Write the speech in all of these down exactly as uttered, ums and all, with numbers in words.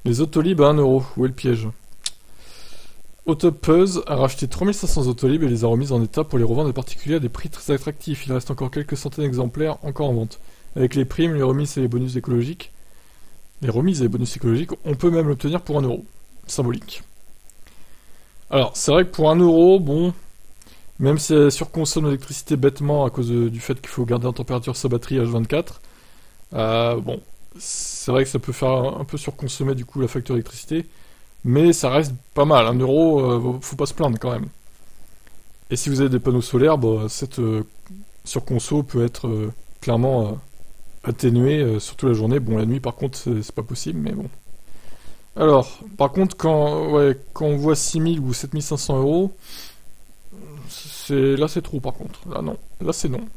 Les Autolib à un euro, où est le piège? Autopuzz a racheté trois mille cinq cents Autolib et les a remises en état pour les revendre à des particuliers à des prix très attractifs. Il reste encore quelques centaines d'exemplaires encore en vente. Avec les primes, les remises et les bonus écologiques, les remises et les bonus écologiques, on peut même l'obtenir pour un euro. Symbolique. Alors, c'est vrai que pour un euro, bon, même si elle surconsomme l'électricité bêtement à cause de, du fait qu'il faut garder en température sa batterie H vingt-quatre, euh, bon, c'est vrai que ça peut faire un, un peu surconsommer du coup la facture d'électricité, mais ça reste pas mal. Un euro, euh, faut pas se plaindre quand même. Et si vous avez des panneaux solaires, bah, cette euh, surconso peut être euh, clairement euh, atténuée euh, sur toute la journée. Bon, la nuit par contre, c'est pas possible, mais bon. Alors, par contre, quand, ouais, quand on voit six mille ou sept mille cinq cents euros, c'est, là c'est trop par contre. Là non, là c'est non.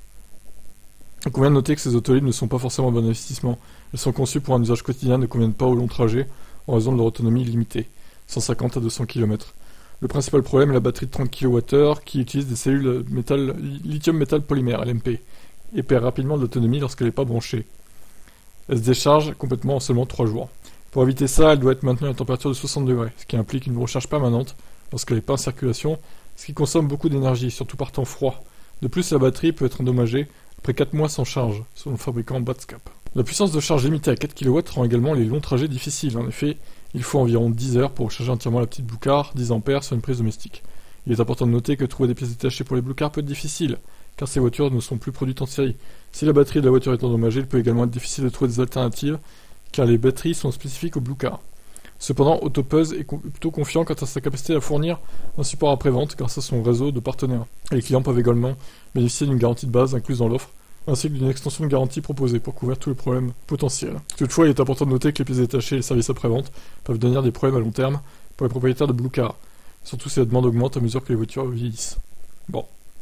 Il convient de noter que ces Autolib ne sont pas forcément un bon investissement. Elles sont conçues pour un usage quotidien et ne conviennent pas au long trajet en raison de leur autonomie limitée, cent cinquante à deux cents kilomètres. Le principal problème est la batterie de trente kilowattheures qui utilise des cellules métal, lithium métal polymère, L M P, et perd rapidement de l'autonomie lorsqu'elle n'est pas branchée. Elle se décharge complètement en seulement trois jours. Pour éviter ça, elle doit être maintenue à une température de soixante degrés, ce qui implique une recharge permanente lorsqu'elle n'est pas en circulation, ce qui consomme beaucoup d'énergie, surtout par temps froid. De plus, la batterie peut être endommagée après quatre mois sans charge, selon le fabricant Batscap. La puissance de charge limitée à quatre kilowatts rend également les longs trajets difficiles. En effet, il faut environ dix heures pour recharger entièrement la petite Blue Car, dix ampères sur une prise domestique. Il est important de noter que trouver des pièces détachées pour les Blue Car peut être difficile, car ces voitures ne sont plus produites en série. Si la batterie de la voiture est endommagée, il peut également être difficile de trouver des alternatives, car les batteries sont spécifiques aux Blue Car. Cependant, Autopuzz est plutôt confiant quant à sa capacité à fournir un support après-vente grâce à son réseau de partenaires. Et les clients peuvent également bénéficier d'une garantie de base incluse dans l'offre, ainsi que d'une extension de garantie proposée pour couvrir tous les problèmes potentiels. Toutefois, il est important de noter que les pièces détachées et les services après-vente peuvent devenir des problèmes à long terme pour les propriétaires de Blue Car, surtout si la demande augmente à mesure que les voitures vieillissent. Bon.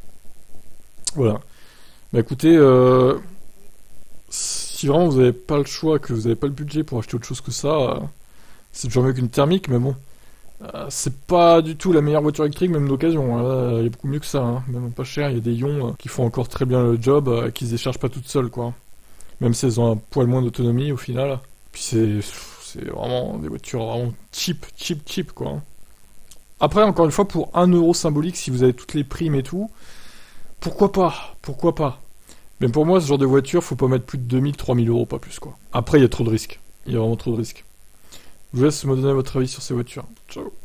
Voilà. Bah écoutez, euh... si vraiment vous n'avez pas le choix, que vous n'avez pas le budget pour acheter autre chose que ça, euh... c'est toujours mieux qu'une thermique, mais bon. Euh, c'est pas du tout la meilleure voiture électrique, même d'occasion. Il y a beaucoup mieux que ça, hein. Même pas cher. Il y a des ions euh, qui font encore très bien le job, euh, qui se déchargent pas toutes seules, quoi. Même si elles ont un poil moins d'autonomie au final. Puis c'est, c'est vraiment des voitures vraiment cheap, cheap, cheap, quoi. Après, encore une fois, pour un euro symbolique, si vous avez toutes les primes et tout, pourquoi pas, pourquoi pas. Mais pour moi, ce genre de voiture, faut pas mettre plus de deux mille, trois mille euros, pas plus, quoi. Après, il y a trop de risques. Il y a vraiment trop de risques. Je vous laisse me donner votre avis sur ces voitures. Ciao.